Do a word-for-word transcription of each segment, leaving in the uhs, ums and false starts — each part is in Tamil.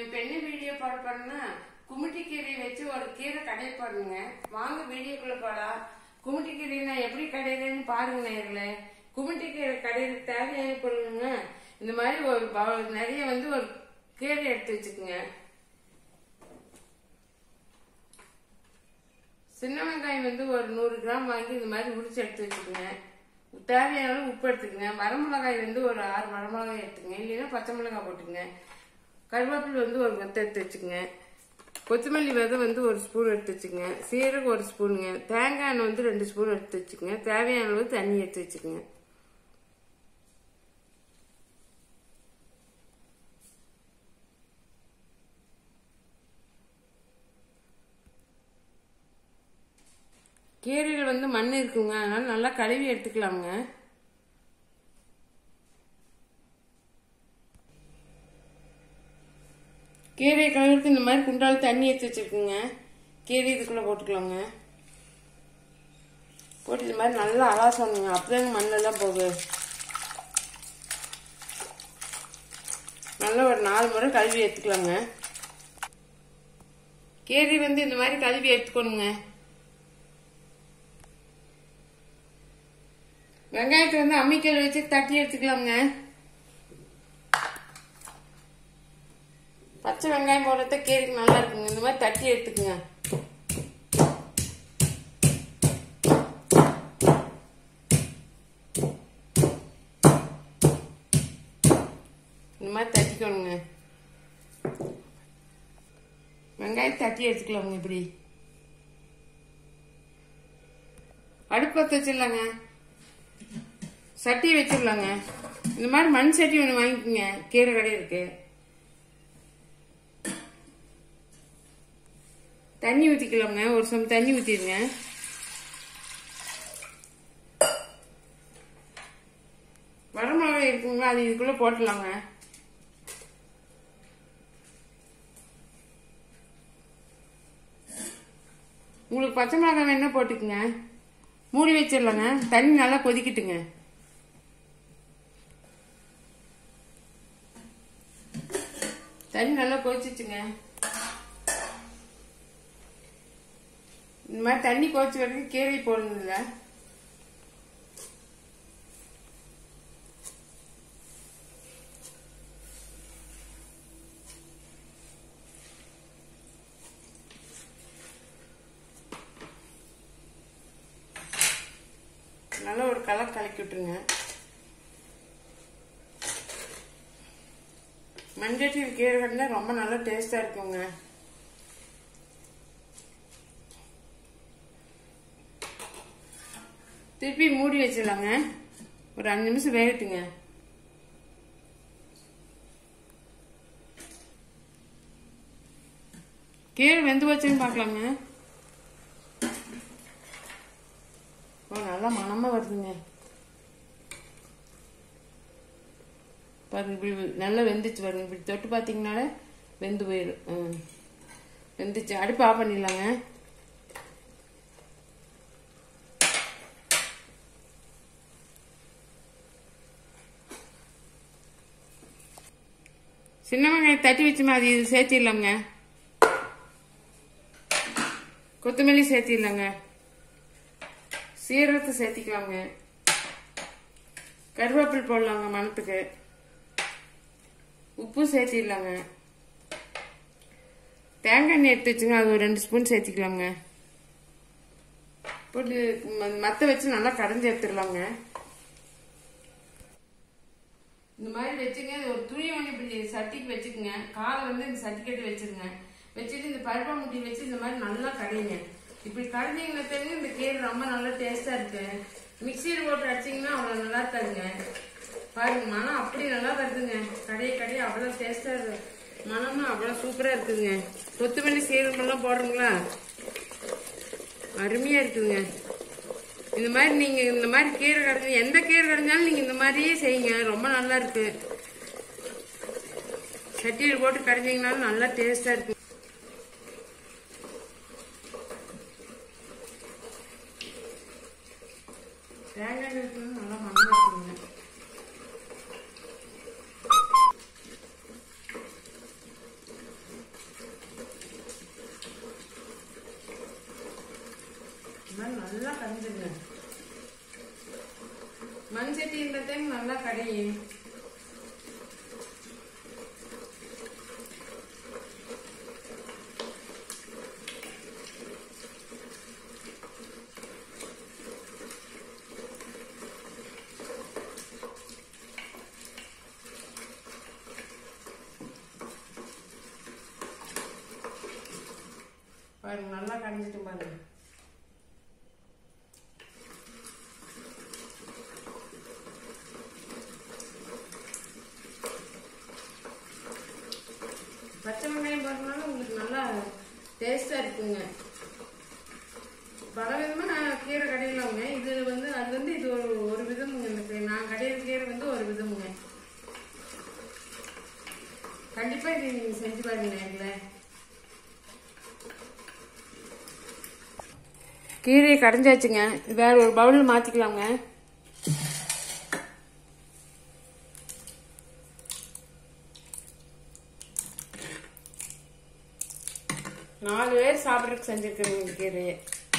பெண்ணு வீடியோ போட போறேன்னா குமுட்டி கீரை வச்சு ஒரு கீரை கடை போடுங்க. வாங்க வீடியோக்குள்ள போலாம். குமுட்டி கீரை நான் எப்படி கடையிறேன்னு பாருங்க நேர்களே. குமுட்டி கீரை கடையில தேவையான பொருளுங்க இந்த மாதிரி ஒரு நிறைய வந்து ஒரு கீரை எடுத்து வச்சுக்கோங்க. சின்ன வெங்காயம் வந்து ஒரு நூறு கிராம் வாங்கி இந்த மாதிரி உரிச்சு எடுத்து வச்சுக்கோங்க. தேவையான உப்பு எடுத்துக்கங்க. வரமிளகாய் வந்து ஒரு ஆறு வரமிளகாய் எடுத்துக்கங்க, இல்லைன்னா பச்சை மிளகாய் போட்டுக்கங்க. கருவேப்பிலை வந்து ஒரு மொத்தம் எடுத்து வச்சுக்கோங்க. கொத்தமல்லி விதை வந்து ஒரு ஸ்பூன் எடுத்து வச்சுக்கோங்க. சீரகம் ஒரு ஸ்பூனுங்க. தேங்காய் எண்ணெய் வந்து ரெண்டு ஸ்பூன் எடுத்து வச்சுக்கோங்க. தேவையான அளவு தண்ணி எடுத்து வச்சுக்கோங்க. கீரையில் வந்து மண் இருக்குங்க, அதனால நல்லா கழுவி எடுத்துக்கலாமுங்க. கீரையை கழுவுறதுக்கு இந்த மாதிரி குண்டால தண்ணி எடுத்து வச்சிருக்குங்க. கீரை இதுக்குள்ள போட்டுக்கலாங்க. போட்டு இது மாதிரி நல்லா அலாசணுங்க, அப்படிதாங்க மண்ணெல்லாம் போகுது. நல்லா ஒரு நாலு முறை கழுவி எடுத்துக்கலாங்க. கீரை வந்து இந்த மாதிரி கழுவி எடுத்துக்கணுங்க. வெங்காயத்தை வந்து அம்மிக்கல் வச்சு தட்டி எடுத்துக்கலாங்க. பச்சை வெங்காயம் போடுறத கீரைக்கு நல்லா இருக்குங்க. இந்த மாதிரி தட்டி எடுத்துக்குங்க. இந்த மாதிரி தட்டிக்கணுங்க. வெங்காயம் தட்டி எடுத்துக்கலாங்க. இப்படி அடுப்பு பற்ற வச்சிடலாங்க. சட்டி வச்சிடலாங்க. இந்த மாதிரி மண் சட்டி ஒன்று வாங்கிக்கோங்க. கீரை கடை இருக்கு. தண்ணி ஊற்றிக்கலாங்க. ஒரு சம் தண்ணி ஊற்றிடுங்க. வரமிளகாய் இருக்குங்களா, அது இதுக்குள்ள போட்டுடலாங்க. உங்களுக்கு பச்சை மிளகாய் வேணா போட்டுக்குங்க. மூடி வச்சிடலாங்க. தண்ணி நல்லா கொதிக்கிட்டுங்க. தண்ணி நல்லா கொதிச்சுச்சுங்க. இந்த மாதிரி தண்ணி கொதிச்சு வரைக்கும் கீரை போடுறதில்ல. நல்லா ஒரு கலர் கலக்கி விட்டுருங்க. மஞ்சள் கீரை கட்டினா ரொம்ப நல்லா டேஸ்டா இருக்குங்க. திருப்பி மூடி வச்சிடலாங்க. ஒரு அஞ்சு நிமிஷம் வேகட்டுங்க. கீரை வெந்து வச்சுன்னு பாக்கலாங்க. நல்லா மணமா வருதுங்க. பாருங்க, இப்படி நல்லா வெந்துச்சு பாருங்க. இப்படி தொட்டு பாத்தீங்கன்னாலே வெந்து போயிடும். வெந்துச்சு. அடுப்பு ஆஃப் பண்ணிடலாங்க. சின்ன வெங்காயம் தட்டி வச்சுமா அது இது சேர்த்திடலாங்க. கொத்தமல்லி சேர்த்திடலாங்க. சீரகத்தை சேர்த்திக்கலாங்க. கருவேப்பிலை போடலாங்க மணத்துக்கு. உப்பு சேர்த்திடலாங்க. தேங்காய் எண்ணெய் எடுத்து வச்சுங்க, அது ஒரு ரெண்டு ஸ்பூன் சேர்த்திக்கலாங்க. போட்டு மத்த வச்சு நல்லா கடைஞ்சி எடுத்துடலாங்க. இந்த மாதிரி வச்சுங்க. ஒரு துணி ஒன்று இப்படி சட்டிக்கு வச்சுக்கோங்க. காலை வந்து இந்த சட்டி கட்டி வச்சிருங்க. வச்சுட்டு இந்த பருப்பா முட்டி வச்சு இந்த மாதிரி நல்லா கடைங்க. இப்படி கடைஞ்சிங்கன்னா தெரிஞ்சு இந்த கீரை ரொம்ப நல்லா டேஸ்டா இருக்கு. மிக்சியில் போட்டு அடிச்சிங்கன்னா அவ்வளோ நல்லா இருக்காதுங்க. பாருங்க, மனம் அப்படி நல்லா வருதுங்க. கடைய கடைய அவ்வளோ டேஸ்டா இருக்கு. மனமும் அவ்வளோ சூப்பரா இருக்குதுங்க. கொத்தமல்லி சீரகமெல்லாம் போடுறீங்களா, அருமையா இருக்குதுங்க. இந்த மாதிரி நீங்க இந்த மாதிரி கீரை கடைஞ்சு எந்த கீரை கடைஞ்சாலும் நீங்க இந்த மாதிரியே செய்யுங்க. ரொம்ப நல்லா இருக்கு. சட்டியில் போட்டு கடைஞ்சிங்கனாலும் நல்லா டேஸ்டா இருக்கு. தேங்காய் நல்லா மண்ணா இருக்குங்க. நல்லா கடைஞ்சிருங்க. மண் சட்டி இந்த டைம் நல்லா கடையும். பாருங்க நல்லா கடைஞ்சிட்டு பாருங்க. பச்சை வெங்காயம் போடுறதுனால உங்களுக்கு நல்லா டேஸ்டா இருக்குங்க. பல விதமா கீரை கடையிலவங்க. இது வந்து அது வந்து இது ஒரு ஒரு விதமுங்க. எனக்கு நான் கடையிற கீரை வந்து ஒரு விதமுங்க. கண்டிப்பா இது நீங்க செஞ்சு பாருங்க. நேரில் கீரையை கடைஞ்சாச்சுங்க. வேற ஒரு பவுல் மாத்திக்கலாங்க. நாலு பேர் சாப்பிட்றதுக்கு செஞ்சிருக்கேன் இந்த கீரையை.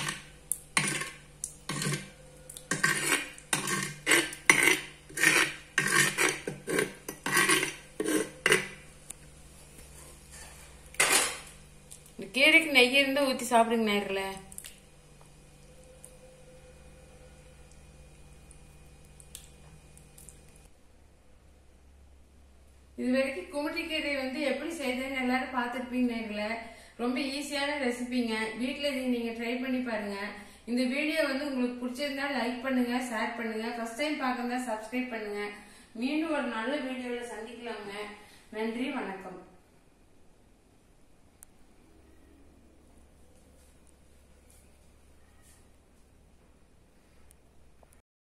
இந்த கீரைக்கு நெய் இருந்தா ஊத்தி சாப்பிடுங்க நேரில். இது வரைக்கும் குமுட்டி கீரை வந்து எப்படி செய்யறதுன்னு எல்லாரும் பார்த்துருப்பீங்க. நேரில் ரொம்ப ஈஸியான ரெசிபிங்க. வீட்டில் இதை நீங்க ட்ரை பண்ணி பாருங்க. இந்த வீடியோ வந்து உங்களுக்கு பிடிச்சிருந்தா லைக் பண்ணுங்க, ஷேர் பண்ணுங்க. ஃபர்ஸ்ட் டைம் பார்க்கறதா சப்ஸ்கிரைப் பண்ணுங்க. மீண்டும் ஒரு நல்ல வீடியோல சந்திக்கலாங்க. நன்றி, வணக்கம்.